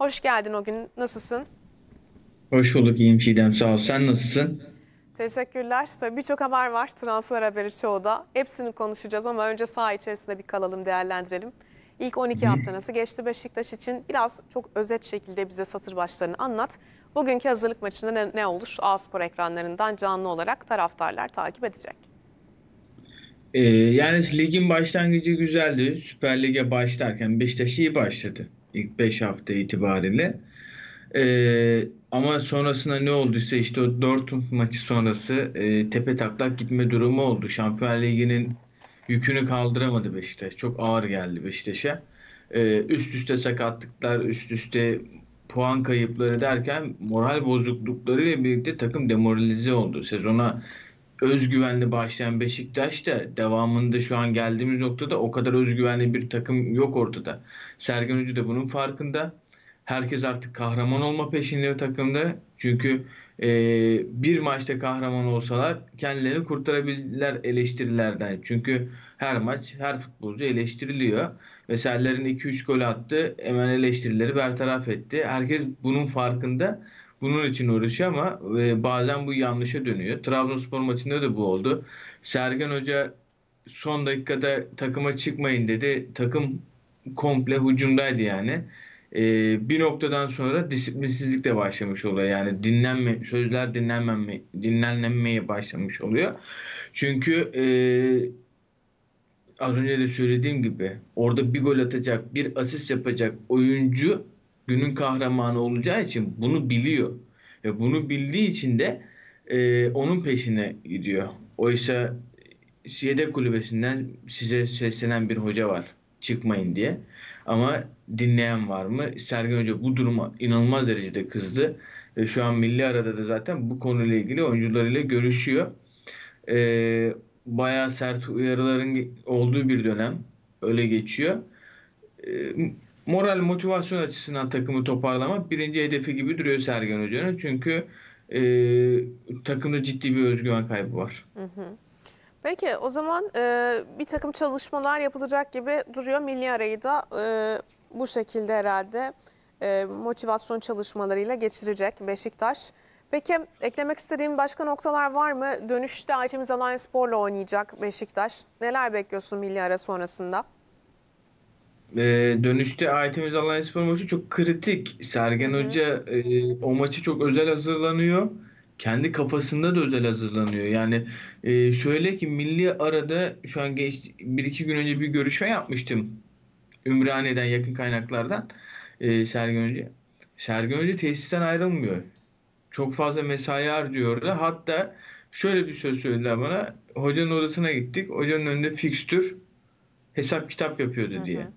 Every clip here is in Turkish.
Hoş geldin o gün. Nasılsın? Hoş bulduk, iyiyim Çiğdem, sağ ol. Sen nasılsın? Teşekkürler. Tabii birçok haber var. Transfer haberi çoğu da. Hepsini konuşacağız ama önce saha içerisinde bir kalalım, değerlendirelim. İlk Hı 12 hı. hafta nasıl geçti Beşiktaş için? Biraz çok özet şekilde bize satır başlarını anlat. Bugünkü hazırlık maçında ne olur? A-Spor ekranlarından canlı olarak taraftarlar takip edecek. Yani ligin başlangıcı güzeldi. Süper Lig'e başlarken Beşiktaş iyi başladı. İlk 5 hafta itibariyle. Ama sonrasında ne olduysa işte o Dortmund maçı sonrası tepe taklak gitme durumu oldu. Şampiyonlar Ligi'nin yükünü kaldıramadı Beşiktaş. Çok ağır geldi Beşiktaş'a. Üst üste sakatlıklar, üst üste puan kayıpları derken moral bozukluklarıyla birlikte takım demoralize oldu. Sezona özgüvenli başlayan Beşiktaş da devamında şu an geldiğimiz noktada o kadar özgüvenli bir takım yok ortada. Sergen Hoca da bunun farkında. Herkes artık kahraman olma peşinde takımda. Çünkü e, bir maçta kahraman olsalar kendilerini kurtarabilirler eleştirilerden. Çünkü her maç her futbolcu eleştiriliyor. Veselilerin 2-3 gol attı. Hemen eleştirileri bertaraf etti. Herkes bunun farkında. Bunun için uğraşıyor ama bazen bu yanlışa dönüyor. Trabzonspor maçında da bu oldu. Sergen Hoca son dakikada takıma çıkmayın dedi. Takım komple hücumdaydı yani. Bir noktadan sonra disiplinsizlik de başlamış oluyor. Yani sözler dinlenmemeye başlamış oluyor. Çünkü az önce de söylediğim gibi orada bir gol atacak, bir asist yapacak oyuncu günün kahramanı olacağı için bunu biliyor. Ve bunu bildiği için de onun peşine gidiyor. Oysa yedek kulübesinden size seslenen bir hoca var. Çıkmayın diye. Ama dinleyen var mı? Sergen Hoca bu duruma inanılmaz derecede kızdı. Ve şu an milli arada da zaten bu konuyla ilgili oyuncularıyla görüşüyor. Bayağı sert uyarıların olduğu bir dönem. Öyle geçiyor. E, Moral motivasyon açısından takımı toparlamak birinci hedefi gibi duruyor Sergen Hoca'nın. Çünkü takımda ciddi bir özgüven kaybı var. Peki o zaman bir takım çalışmalar yapılacak gibi duruyor. Milli arayı da bu şekilde herhalde motivasyon çalışmalarıyla geçirecek Beşiktaş. Peki eklemek istediğim başka noktalar var mı? Dönüşte Aytemiz Alanyaspor'la oynayacak Beşiktaş. Neler bekliyorsun milli ara sonrasında? Dönüşte Aytemiz Alanyaspor maçı çok kritik. Hı Sergen hı. Hoca o maçı çok özel hazırlanıyor. Kendi kafasında da özel hazırlanıyor. Yani şöyle ki milli arada şu an bir iki gün önce bir görüşme yapmıştım. Ümraniye'den yakın kaynaklardan Sergen Hoca. Sergen Hoca tesisten ayrılmıyor. Çok fazla mesai harcıyor orada. Hatta şöyle bir söz söylediler bana. Hocanın odasına gittik. Hocanın önünde fikstür hesap kitap Hı yapıyordu diye. hı.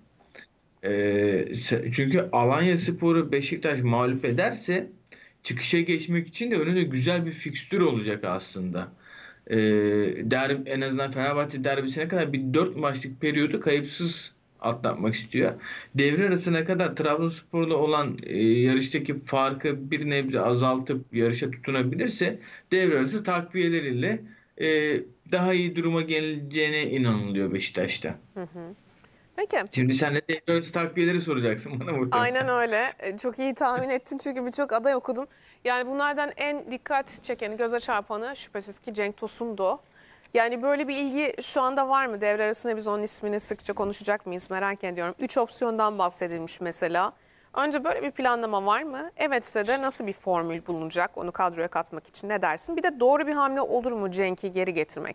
Çünkü Alanyaspor'u Beşiktaş mağlup ederse çıkışa geçmek için de önünde güzel bir fikstür olacak aslında. Ee, en azından Fenerbahçe derbisine kadar bir 4 maçlık periyodu kayıpsız atlatmak istiyor. Devre arasına kadar Trabzonspor'la olan yarıştaki farkı bir nebze azaltıp yarışa tutunabilirse devre arası takviyeleriyle e, daha iyi duruma geleceğine inanılıyor Beşiktaş'ta. Hı hı. Peki. Şimdi sen de devre arası takviyeleri soracaksın bana Aynen muhtemelen. öyle. Çok iyi tahmin ettin çünkü birçok aday okudum. Yani bunlardan en dikkat çekeni, göze çarpanı şüphesiz ki Cenk Tosun'du. Yani böyle bir ilgi şu anda var mı? Devre arasında biz onun ismini sıkça konuşacak mıyız? Merak ediyorum. 3 opsiyondan bahsedilmiş mesela. Önce böyle bir planlama var mı? Evetse de nasıl bir formül bulunacak onu kadroya katmak için ne dersin? Bir de doğru bir hamle olur mu Cenk'i geri getirmek?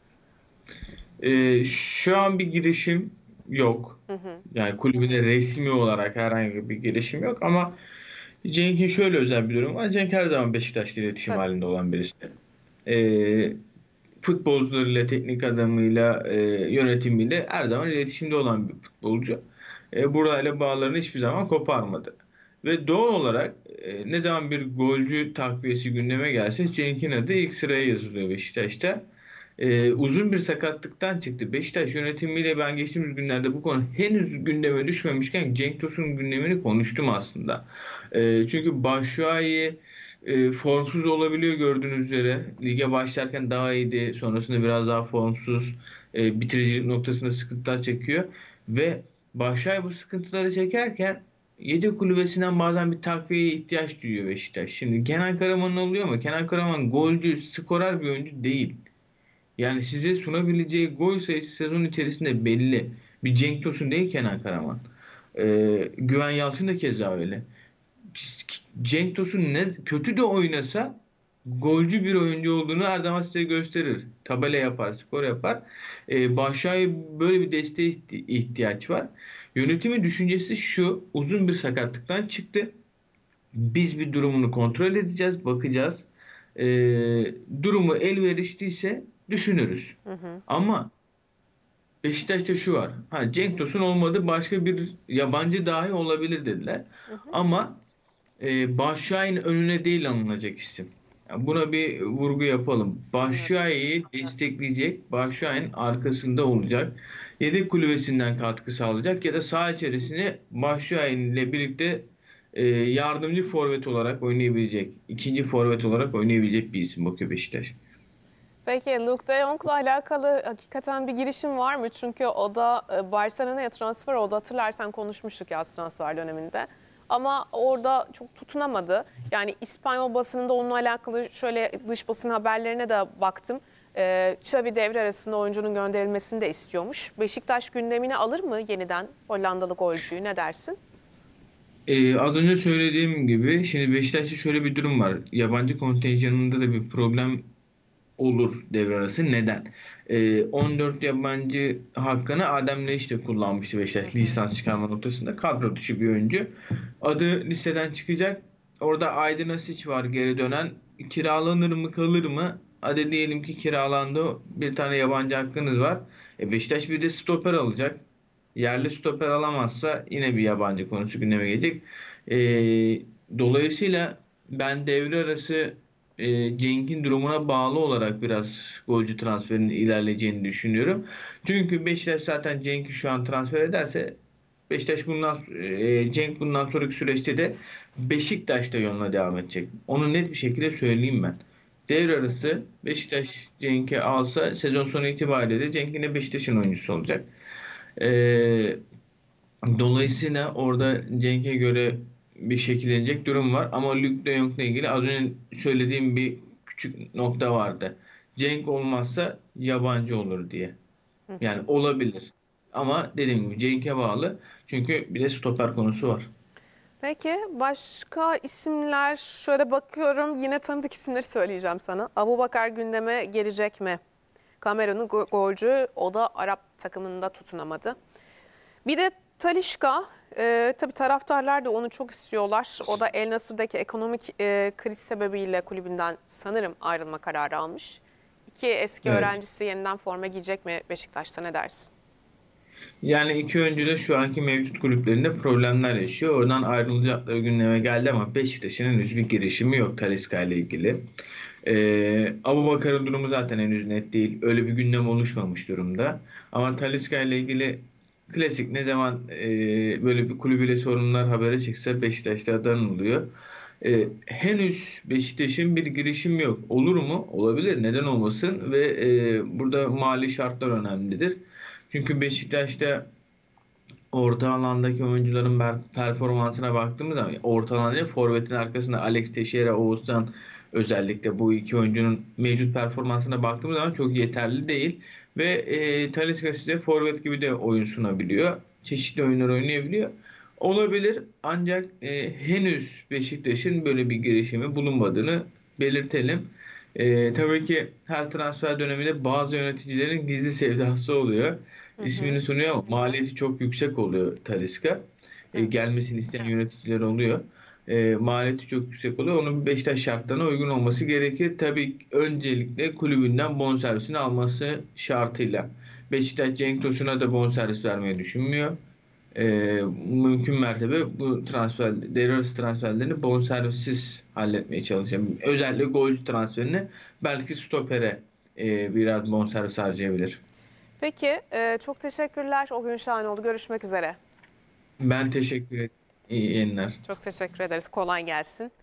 Şu an bir girişim yok. Hı hı. Yani kulübüne resmi olarak herhangi bir girişim yok ama Cenk'in şöyle özel bir durum var. Cenk her zaman Beşiktaş'la iletişim Tabii. halinde olan birisi. Ee, Futbolcularıyla, teknik adamıyla, yönetimiyle her zaman iletişimde olan bir futbolcu. Burayla bağlarını hiçbir zaman koparmadı. Ve doğal olarak ne zaman bir golcü takviyesi gündeme gelse Cenk'in adı ilk sıraya yazılıyor Beşiktaş'ta. Uzun bir sakatlıktan çıktı. Beşiktaş yönetimiyle ben geçtiğimiz günlerde bu konu henüz gündeme düşmemişken Cenk Tosun'un gündemini konuştum aslında. Çünkü Batshuayi formsuz olabiliyor gördüğünüz üzere. Lige başlarken daha iyiydi. Sonrasında biraz daha formsuz. Bitiricilik noktasında sıkıntılar çekiyor. Ve Batshuayi bu sıkıntıları çekerken yedek kulübesinden bazen bir takviyeye ihtiyaç duyuyor Beşiktaş. Şimdi Kenan Karaman oluyor ama Kenan Karaman golcü, skorer bir oyuncu değil. Yani size sunabileceği gol sayısı sezon içerisinde belli. Bir Cenk Tosun değil Kenan Karaman. Güven Yalçın da keza öyle. Cenk Tosun ne kötü de oynasa golcü bir oyuncu olduğunu her zaman size gösterir. Tabela yapar, skor yapar. Başak'a böyle bir desteğe ihtiyaç var. Yönetimin düşüncesi şu: uzun bir sakatlıktan çıktı. Biz bir durumunu kontrol edeceğiz, bakacağız. Durumu elverişliyse düşünürüz. Hı hı. Ama Beşiktaş'ta şu var. Ha, Cenk Tosun olmadı, başka bir yabancı dahi olabilir dediler. Hı hı. Ama Başakşehir'in önüne değil alınacak isim. Yani buna bir vurgu yapalım. Anladım. Başakşehir'i destekleyecek, Başakşehir'in arkasında olacak. Yedek kulübesinden katkı sağlayacak ya da saha içerisine Başakşehir'le birlikte yardımcı forvet olarak oynayabilecek, ikinci forvet olarak oynayabilecek bir isim bakıyor Beşiktaş. Peki Luke de Jong'la alakalı hakikaten bir girişim var mı? Çünkü o da Barcelona'ya transfer oldu. Hatırlarsan konuşmuştuk yaz transfer döneminde. Ama orada çok tutunamadı. Yani İspanyol basınında onunla alakalı şöyle dış basın haberlerine de baktım. Xavi devre arasında oyuncunun gönderilmesini de istiyormuş. Beşiktaş gündemine alır mı yeniden Hollandalı golcüyü, ne dersin? Az önce söylediğim gibi şimdi Beşiktaş'ta şöyle bir durum var. Yabancı kontenjanında da bir problem olur devre arası. Neden? 14 yabancı hakkını Adem Laiş de kullanmıştı Hı Beşiktaş hı. lisans çıkarma noktasında. Kadro dışı bir oyuncu. Adı listeden çıkacak. Orada Aydın Asiç var geri dönen. Kiralanır mı kalır mı? Hadi diyelim ki kiralandı. Bir tane yabancı hakkınız var. Beşiktaş bir de stoper alacak. Yerli stoper alamazsa yine bir yabancı konusu gündeme gelecek. E, Dolayısıyla ben devre arası Cenk'in durumuna bağlı olarak biraz golcü transferinin ilerleyeceğini düşünüyorum. Çünkü Beşiktaş zaten Cenk'i şu an transfer ederse Cenk bundan sonraki süreçte de Beşiktaş'ta yoluna devam edecek. Onu net bir şekilde söyleyeyim ben. Devre Hı hı. arası Beşiktaş Cenk'i alsa sezon sonu itibariyle de Cenk yine Beşiktaş'ın oyuncusu olacak. E, Dolayısıyla orada Cenk'e göre bir şekillenecek durum var. Ama Luke de Jong'la ilgili az önce söylediğim bir küçük nokta vardı. Cenk olmazsa yabancı olur diye. Hı Yani hı. olabilir. Ama dediğim gibi Cenk'e bağlı. Çünkü bir de stoper konusu var. Peki başka isimler, şöyle bakıyorum, yine tanıdık isimleri söyleyeceğim sana. Abubakar gündeme gelecek mi? Kamerun'un golcü, o da Arap takımında tutunamadı. Bir de Talisca, tabii taraftarlar da onu çok istiyorlar. O da El Nasır'daki ekonomik kriz sebebiyle kulübünden sanırım ayrılma kararı almış. İki eski Evet. öğrencisi yeniden forma giyecek mi Beşiktaş'ta, ne dersin? Yani iki oyuncu da şu anki mevcut kulüplerinde problemler yaşıyor. Oradan ayrılacakları gündeme geldi ama Beşiktaş'ın henüz bir girişimi yok Talisca ile ilgili. Abubakar'ın durumu zaten henüz net değil. Öyle bir gündem oluşmamış durumda. Ama Talisca ile ilgili klasik ne zaman böyle bir kulübüyle sorunlar habere çıksa Beşiktaş'tan oluyor. Henüz Beşiktaş'ın bir girişim yok. Olur mu? Olabilir. Neden olmasın? Ve burada mali şartlar önemlidir. Çünkü Beşiktaş'ta orta alandaki oyuncuların performansına baktığımız zaman orta alanda forvetin arkasında Alex Teixeira, Oğuzhan, özellikle bu iki oyuncunun mevcut performansına baktığımız zaman çok yeterli değil. Ve Talisca size forvet gibi de oyun sunabiliyor. Çeşitli oyunlar oynayabiliyor. Olabilir ancak henüz Beşiktaş'ın böyle bir girişimi bulunmadığını belirtelim. Tabii ki her transfer döneminde bazı yöneticilerin gizli sevdası oluyor. Hı hı. İsmini sunuyor ama maliyeti çok yüksek oluyor Talisca. Evet. Gelmesini isteyen yöneticiler oluyor. Maliyeti çok yüksek oluyor. Onun Beşiktaş şartlarına uygun olması gerekir. Tabii öncelikle kulübünden bonservisini alması şartıyla. Beşiktaş Cenk Tosun'a da bonservis vermeyi düşünmüyor. Ee, Mümkün mertebe bu devre arası transferlerini bonservissiz halletmeye çalışacağım. Özellikle golcü transferini belki stopere biraz bonservis harcayabilir. Peki, çok teşekkürler. O gün şahane oldu. Görüşmek üzere. Ben teşekkür ederim. İyi yayınlar. Çok teşekkür ederiz. Kolay gelsin.